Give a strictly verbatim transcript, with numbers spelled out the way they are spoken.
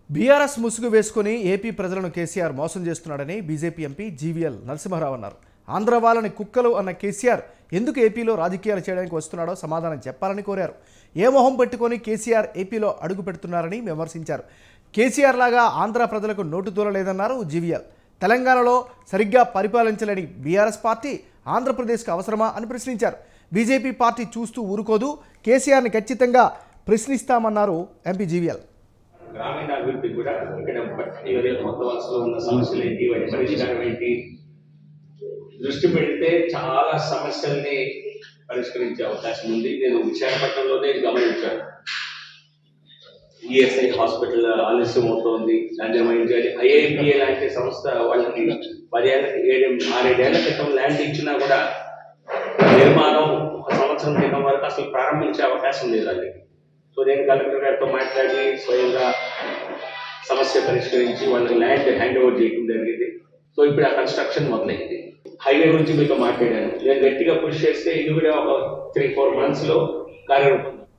BRS ముసుగు వేసుకుని AP ప్రజలను కేసీఆర్ మోసం చేస్తున్నాడని బీజేపీ ఎంపీ జీవీఎల్ నరసింహారావు అన్నారు. ఆంధ్ర వాళ్ళని కుక్కలు అన్న కేసీఆర్ ఎందుకు ఏపీలో రాజకీయాలు చేయడానికి వస్తున్నాడో సమాధానం చెప్పాలని కోరారు. ఏ మొహం పెట్టుకొని కేసీఆర్ ఏపీలో అడుగు పెడుతున్నారని విమర్శించారు. కేసీఆర్ లాగా ఆంధ్ర ప్రజలకు నోటు తూలలేదన్నారు జీవీఎల్. తెలంగాణలో సరిగ్గా పరిపాలించలేని బీఆర్ఎస్ పార్టీ ఆంధ్రప్రదేశ్కు అవసరమా అని ప్రశ్నించారు. బీజేపీ పార్టీ చూస్తూ ఊరుకోదు, కేసీఆర్ని ఖచ్చితంగా ప్రశ్నిస్తామన్నారు ఎంపీ జీవీఎల్. గ్రామీణ అభివృద్ధి కూడా ఇక్కడ మొత్తం వలసలో ఉన్న సమస్యలు ఏంటి, వాటి పరిష్కారం ఏంటి దృష్టి పెడితే చాలా సమస్యల్ని పరిష్కరించే అవకాశం ఉంది. నేను విశాఖపట్నంలోనే గమనించాను. ఈఎస్ఐ హాస్పిటల్ ఆలస్యం అవుతోంది, దాన్ని రిమైండ్ చేయాలి. ఐఐపిఏ లాంటి సంస్థ వాళ్ళకి పదేళ్ళకి ఏడు ఆరేడేళ్ల క్రితం ల్యాండ్ ఇచ్చినా కూడా నిర్మాణం ఒక సంవత్సరం క్రితం వరకు అసలు ప్రారంభించే అవకాశం లేదు అది. సో నేను కలెక్టర్ గారితో మాట్లాడి స్వయంగా సమస్య పరిష్కరించి వాళ్ళకి ల్యాండ్ హ్యాండ్ ఓవర్ చేయడం జరిగింది. సో ఇప్పుడు ఆ కన్స్ట్రక్షన్ మొదలైంది. హైవే గురించి మీతో మాట్లాడాను. నేను గట్టిగా పుష్ చేస్తే ఇది కూడా ఒక త్రీ ఫోర్ మంత్స్ లో కార్యరూపం